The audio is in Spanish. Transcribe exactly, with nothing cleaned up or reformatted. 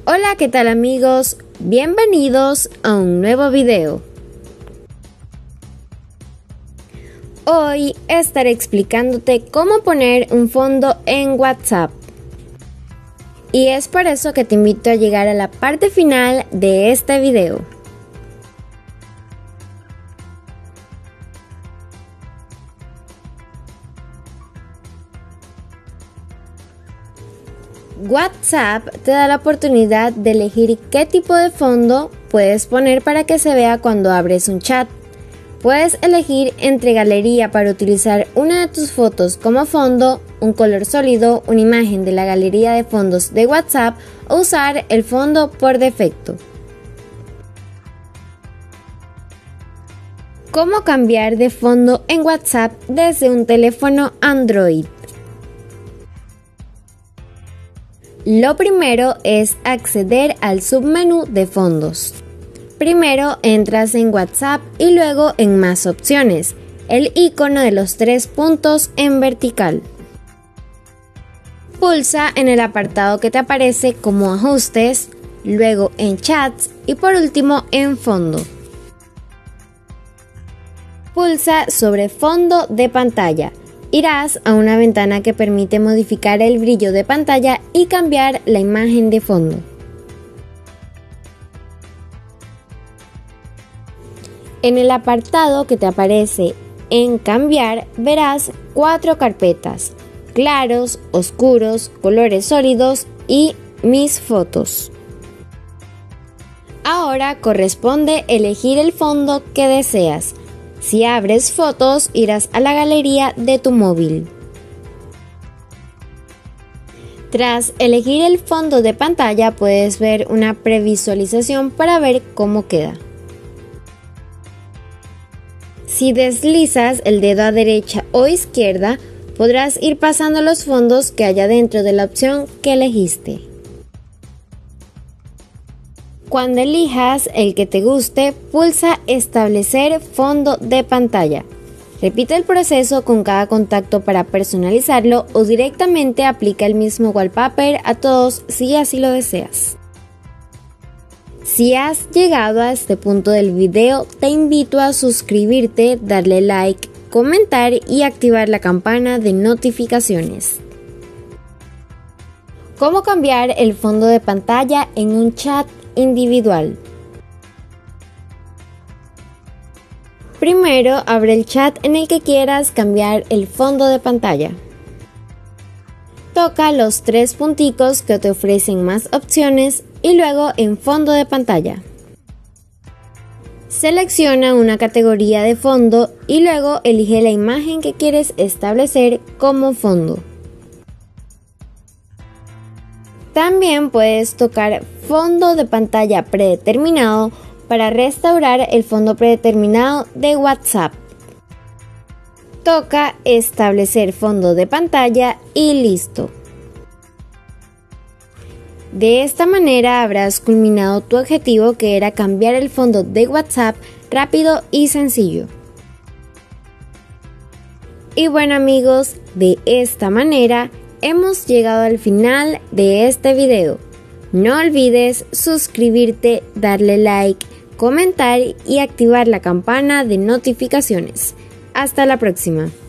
Hola, ¿qué tal amigos? Bienvenidos a un nuevo video. Hoy estaré explicándote cómo poner un fondo en WhatsApp. Y es por eso que te invito a llegar a la parte final de este video. WhatsApp te da la oportunidad de elegir qué tipo de fondo puedes poner para que se vea cuando abres un chat. Puedes elegir entre galería para utilizar una de tus fotos como fondo, un color sólido, una imagen de la galería de fondos de WhatsApp o usar el fondo por defecto. ¿Cómo cambiar de fondo en WhatsApp desde un teléfono Android? Lo primero es acceder al submenú de fondos. Primero entras en WhatsApp y luego en Más opciones, el icono de los tres puntos en vertical. Pulsa en el apartado que te aparece como Ajustes, luego en Chats y por último en Fondo. Pulsa sobre Fondo de pantalla. Irás a una ventana que permite modificar el brillo de pantalla y cambiar la imagen de fondo. En el apartado que te aparece en Cambiar verás cuatro carpetas: claros, oscuros, colores sólidos y Mis fotos. Ahora corresponde elegir el fondo que deseas. Si abres fotos, irás a la galería de tu móvil. Tras elegir el fondo de pantalla, puedes ver una previsualización para ver cómo queda. Si deslizas el dedo a derecha o izquierda, podrás ir pasando los fondos que haya dentro de la opción que elegiste. Cuando elijas el que te guste, pulsa Establecer fondo de pantalla. Repite el proceso con cada contacto para personalizarlo o directamente aplica el mismo wallpaper a todos si así lo deseas. Si has llegado a este punto del video, te invito a suscribirte, darle like, comentar y activar la campana de notificaciones. ¿Cómo cambiar el fondo de pantalla en un chat individual? Primero, abre el chat en el que quieras cambiar el fondo de pantalla. Toca los tres punticos que te ofrecen más opciones y luego en fondo de pantalla. Selecciona una categoría de fondo y luego elige la imagen que quieres establecer como fondo. También puedes tocar fondo de pantalla predeterminado para restaurar el fondo predeterminado de WhatsApp. Toca establecer fondo de pantalla y listo. De esta manera habrás culminado tu objetivo, que era cambiar el fondo de WhatsApp rápido y sencillo. Y bueno amigos, de esta manera hemos llegado al final de este video. No olvides suscribirte, darle like, comentar y activar la campana de notificaciones. Hasta la próxima.